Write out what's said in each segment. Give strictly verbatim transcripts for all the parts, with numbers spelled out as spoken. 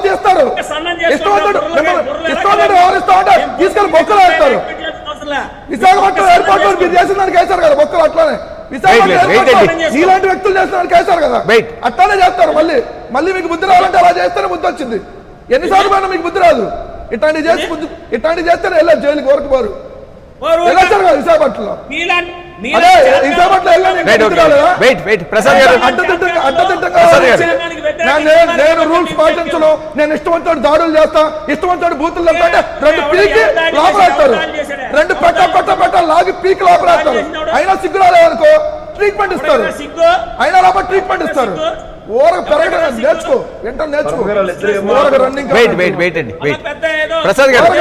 చేస్తారు. ఇష్టం వచ్చాడు ఇష్టం వచ్చాడు వ్యవహరిస్తా ఉంటే తీసుకెళ్లి బొక్కలు వేస్తారు. విశాఖపట్నం ఎయిర్పోర్ట్ లో మీరు చేసిన దానికి వేశారు కదా బొక్కలు. అట్లానే విశాఖపట్నం నీలాంటి వ్యక్తులు చేసిన దానికి వేశారు కదా, అట్లానే చేస్తారు. మళ్ళీ మళ్ళీ మీకు బుద్ధి రావాలంటే అలా చేస్తేనే బుద్ధి వచ్చింది. ఎన్నిసార్లు పోయినా మీకు బుద్ధి రాదు. ఇట్లాంటివి చేసి ఇట్లాంటివి చేస్తేనే వెళ్ళారు జైలుకి వరకు వారు వెళ్ళొచ్చారు కదా విశాఖపట్నంలో. అదే విశాఖపట్నం నేను రూల్స్ పాటించను, నేను ఇష్టవంతుడు దాడులు చేస్తా, ఇష్టవంతుడు బూతులు వెళ్తా అంటే రెండు పీకి లోపలేస్తారు, రెండు పెట్ట పెట్ట పెట్ట లాగి పీకి లోపలేస్తారు. అయినా సిగ్గు రాలేదనుకో ట్రీట్మెంట్ ఇస్తారు, అయినా లోపల ట్రీట్మెంట్ ఇస్తారు. ఓరకు పెరగడం నేర్చుకో, వెంట నేర్చుకో. రన్నింగ్ ప్రసాద్ గారు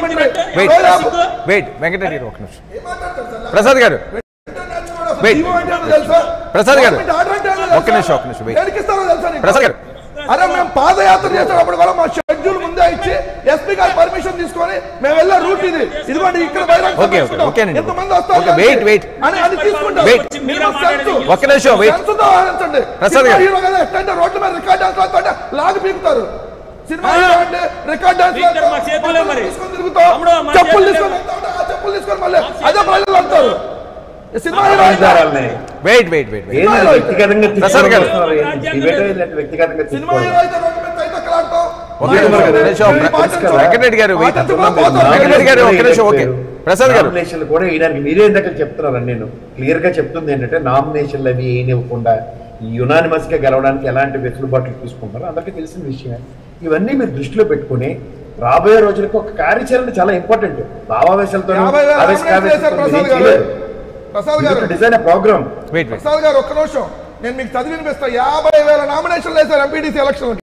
వెంకటరెడ్డి ఒక నిమిషం. ప్రసాద్ గారు ప్రసాద్ గారు ఒక్క నిమిషం ఒక్క నిమిషం ప్రసాద్ గారు. అరే మేము పాదయాత్ర చేసేటప్పుడు కూడా మా షెడ్యూల్ ముందే ఇచ్చి ఎస్పీ గారి పర్మిషన్ తీసుకొని మేము వెళ్ళే రూట్ ఇది, ఇదిగోండి ఇక్కడ ఎంతమంది వస్తారు అని అని తీసుకుంటారు. ఒక్క నిమిషం ప్రసాద్ గారు. హీరో కదా ఎట్లంటే రోడ్ల మీద రికార్డ్ డాన్స్ వస్తుంటే లాగి పీకుతారు. సినిమా హీరో అంటే రికార్డ్ డాన్స్ తీసుకొని తిరుగుతాం, చెప్పులు తీసుకొని చెప్పులు తీసుకొని మళ్ళీ అదే ప్రజలు అంటారు. Cinema hero wait wait wait వ్యక్తిగతంగా ప్రసాద్ గారు వ్యక్తిగతంగా సినిమా హీరో అయితే రోడ్ల మీద తైతక్కలాడతాం. వెంకటరెడ్డి గారు వెంకటరెడ్డి గారు ఒక్క నిమిషం. ఓకే ప్రసాద్ గారు నామినేషన్లు కూడా వేయడానికి మీరే ఇందాక చెప్తున్నారు. నేను క్లియర్ గా చెప్తుంది ఏంటంటే నామినేషన్లు అవి వేయనివ్వకుండా యునానిమస్ గా గెలవడానికి ఎలాంటి వెసులుబాట్లు తీసుకుంటారో అందరికీ తెలిసిన విషయమే. ఇవన్నీ మీరు దృష్టిలో పెట్టుకుని రాబోయే రోజులకు ఒక కార్యాచరణ చాలా ఇంపార్టెంట్. భావావేశాలతో డిజైన్ ప్రోగ్రామ్. ప్రసాద్ గారు ఒక్క నిమిషం నేను మీకు చదివి వినిపిస్తా. యాభై వేల నామినేషన్లు వేశారు ఎంపీటీసీ ఎలక్షన్.